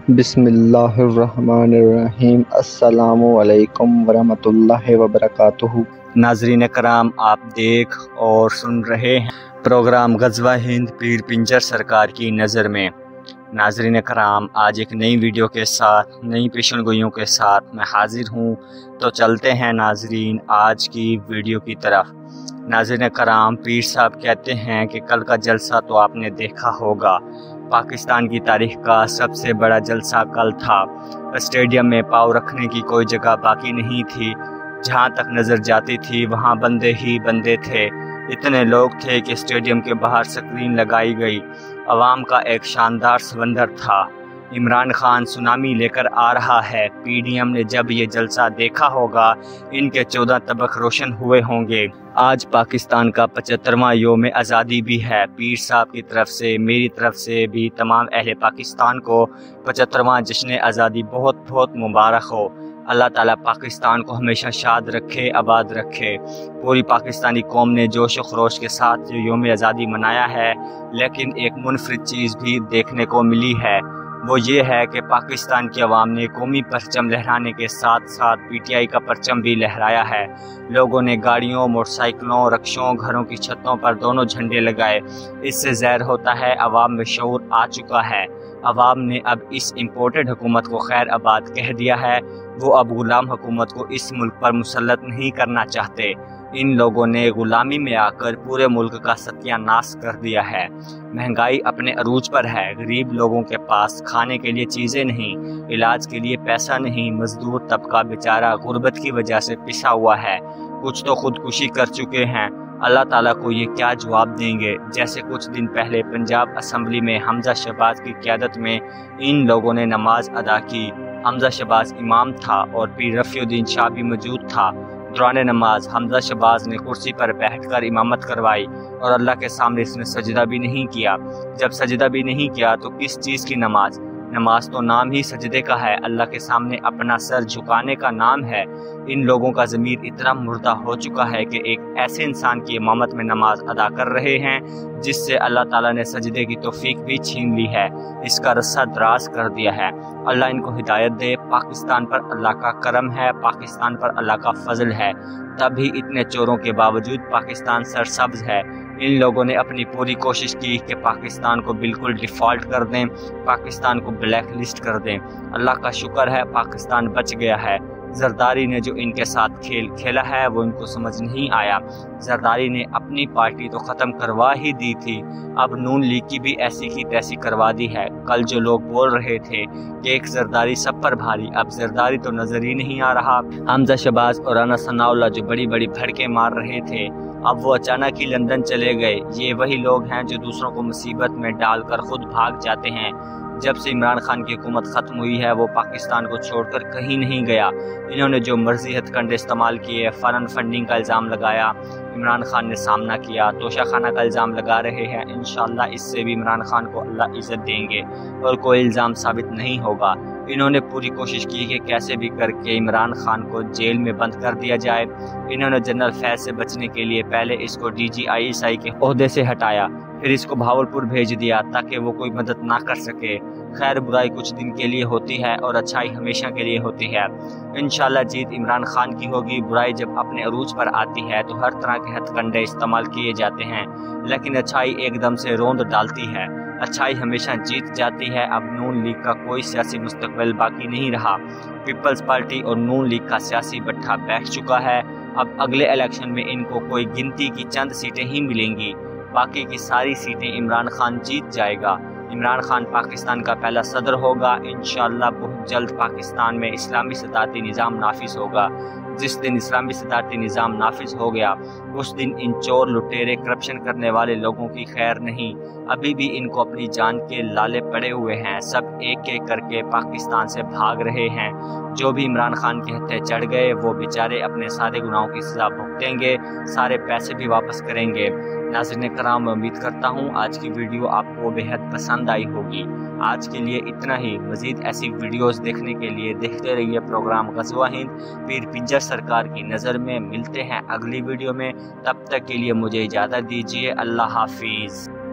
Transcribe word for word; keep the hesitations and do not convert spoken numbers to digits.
بسم اللہ الرحمن الرحیم۔ السلام علیکم ورحمۃ اللہ وبرکاتہ۔ ناظرین کرام، آپ دیکھ اور سن رہے ہیں پروگرام غزوہ ہند پیر پنجر سرکار کی نظر میں۔ ناظرین کرام، آج ایک نئی ویڈیو کے ساتھ، نئی پیشن گوئیوں کے ساتھ میں حاضر ہوں، تو چلتے ہیں ناظرین آج کی ویڈیو کی طرف۔ ناظرین کرام، پیر صاحب کہتے ہیں کہ کل کا جلسہ تو آپ نے دیکھا ہوگا، پاکستان کی تاریخ کا سب سے بڑا جلسہ کل تھا۔ اسٹیڈیم میں پاؤں رکھنے کی کوئی جگہ باقی نہیں تھی، جہاں تک نظر جاتی تھی وہاں بندے ہی بندے تھے۔ اتنے لوگ تھے کہ اسٹیڈیم کے باہر سکرین لگائی گئی، عوام کا ایک شاندار سمندر تھا۔ عمران خان سونامی لے کر آ رہا ہے۔ پی ڈی ایم نے جب یہ جلسہ دیکھا ہوگا، ان کے چودہ طبق روشن ہوئے ہوں گے۔ آج پاکستان کا پچہترواں یوم آزادی بھی ہے۔ پیر صاحب کی طرف سے، میری طرف سے بھی تمام اہل پاکستان کو پچہترواں جشن آزادی بہت بہت مبارک ہو۔ اللہ تعالیٰ پاکستان کو ہمیشہ شاد رکھے، آباد رکھے۔ پوری پاکستانی قوم نے جوش و خروش کے ساتھ یوم آزادی منایا ہے، لیکن ایک منفرد چیز بھی دیکھنے کو ملی ہے، وہ یہ ہے کہ پاکستان کی عوام نے قومی پرچم لہرانے کے ساتھ ساتھ پی ٹی آئی کا پرچم بھی لہرایا ہے۔ لوگوں نے گاڑیوں، موٹر سائیکلوں، رکشوں، گھروں کی چھتوں پر دونوں جھنڈے لگائے۔ اس سے ظاہر ہوتا ہے عوام میں شعور آ چکا ہے۔ عوام نے اب اس امپورٹڈ حکومت کو خیر آباد کہہ دیا ہے، وہ اب غلام حکومت کو اس ملک پر مسلط نہیں کرنا چاہتے۔ ان لوگوں نے غلامی میں آ کر پورے ملک کا ستیہ ناش کر دیا ہے۔ مہنگائی اپنے عروج پر ہے، غریب لوگوں کے پاس کھانے کے لیے چیزیں نہیں، علاج کے لیے پیسہ نہیں، مزدور طبقہ بیچارہ غربت کی وجہ سے پسا ہوا ہے، کچھ تو خودکشی کر چکے ہیں۔ اللہ تعالیٰ کو یہ کیا جواب دیں گے؟ جیسے کچھ دن پہلے پنجاب اسمبلی میں حمزہ شہباز کی قیادت میں ان لوگوں نے نماز ادا کی۔ حمزہ شہباز امام تھا اور پیر رفیع الدین شاہ بھی موجود تھا۔ دوران نماز حمزہ شہباز نے کرسی پر بیٹھ کر امامت کروائی اور اللہ کے سامنے اس نے سجدہ بھی نہیں کیا۔ جب سجدہ بھی نہیں کیا تو کس چیز کی نماز؟ نماز تو نام ہی سجدے کا ہے، اللہ کے سامنے اپنا سر جھکانے کا نام ہے۔ ان لوگوں کا ضمیر اتنا مردہ ہو چکا ہے کہ ایک ایسے انسان کی امامت میں نماز ادا کر رہے ہیں جس سے اللہ تعالیٰ نے سجدے کی توفیق بھی چھین لی ہے، اس کا رسہ دراز کر دیا ہے۔ اللہ ان کو ہدایت دے۔ پاکستان پر اللہ کا کرم ہے، پاکستان پر اللہ کا فضل ہے، تبھی اتنے چوروں کے باوجود پاکستان سرسبز ہے۔ ان لوگوں نے اپنی پوری کوشش کی کہ پاکستان کو بالکل ڈیفالٹ کر دیں، پاکستان کو بلیک لسٹ کر دیں۔ اللہ کا شکر ہے پاکستان بچ گیا ہے۔ زرداری نے جو ان کے ساتھ کھیل کھیلا ہے وہ ان کو سمجھ نہیں آیا۔ زرداری نے اپنی پارٹی تو ختم کروا ہی دی تھی، اب نون لیگ کی بھی ایسی کی تیسی کروا دی ہے۔ کل جو لوگ بول رہے تھے کہ ایک زرداری سب پر بھاری، اب زرداری تو نظر ہی نہیں آ رہا۔ حمزہ شہباز اور رانا ثناء اللہ جو بڑی بڑی بھڑکے مار رہے تھے، اب وہ اچانک ہی لندن چلے گئے۔ یہ وہی لوگ ہیں جو دوسروں کو مصیبت میں ڈال کر خود بھاگ جاتے ہیں۔ جب سے عمران خان کی حکومت ختم ہوئی ہے وہ پاکستان کو چھوڑ کر کہیں نہیں گیا۔ انہوں نے جو مرضی ہتھ کنڈے استعمال کیے، فارن فنڈنگ کا الزام لگایا، عمران خان نے سامنا کیا، توشہ خانہ کا الزام لگا رہے ہیں۔ انشاءاللہ اس سے بھی عمران خان کو اللہ عزت دیں گے اور کوئی الزام ثابت نہیں ہوگا۔ انہوں نے پوری کوشش کی کہ کیسے بھی کر کے عمران خان کو جیل میں بند کر دیا جائے۔ انہوں نے جنرل فیض سے بچنے کے لیے پہلے اس کو D G I S I کے عہدے سے ہٹایا، پھر اس کو بھاولپور بھیج دیا تاکہ وہ کوئی مدد نہ کر سکے۔ خیر برائی کچھ دن کے لیے ہوتی ہے اور اچھائی ہمیشہ کے لیے ہوتی ہے۔ انشاءاللہ جیت عمران خان کی ہوگی۔ برائی جب اپنے عروج پر آتی ہے تو ہر طرح کے ہتھ کنڈے استعمال کیے جاتے ہیں، لیکن اچھائی ایک دم سے روند ڈالتی ہے، اچھائی ہمیشہ جیت جاتی ہے۔ اب نون لیگ کا کوئی سیاسی مستقبل باقی نہیں رہا۔ پیپلز پارٹی اور نون لیگ کا سیاسی بٹھا بیٹھ چکا ہے۔ اب اگلے الیکشن میں ان کو کوئی گنتی کی چند سیٹیں ہی ملیں گی، باقی کی ساری سیٹیں عمران خان جیت جائے گا۔ عمران خان پاکستان کا پہلا صدر ہوگا۔ انشاءاللہ بہت جلد پاکستان میں اسلامی صدارتی نظام نافذ ہوگا۔ جس دن اسلامی صدارتی نظام نافذ ہو گیا اس دن ان چور لٹیرے کرپشن کرنے والے لوگوں کی خیر نہیں۔ ابھی بھی ان کو اپنی جان کے لالے پڑے ہوئے ہیں، سب ایک ایک کر کے پاکستان سے بھاگ رہے ہیں۔ جو بھی عمران خان کے ہتھے چڑھ گئے وہ بیچارے اپنے سارے گناہوں کی سزا بھگتیں گے، سارے پیسے بھی واپس کریں گے۔ ناظرین کرام، میں امید کرتا ہوں آج کی ویڈیو آپ کو بے حد پسند آئی ہوگی۔ آج کے لیے اتنا ہی۔ مزید ایسی ویڈیوز دیکھنے کے لیے دیکھتے رہیے پروگرام غزوہ ہند پیر پنجر سرکار کی نظر میں۔ ملتے ہیں اگلی ویڈیو میں، تب تک کے لیے مجھے اجازت دیجیے۔ اللہ حافظ۔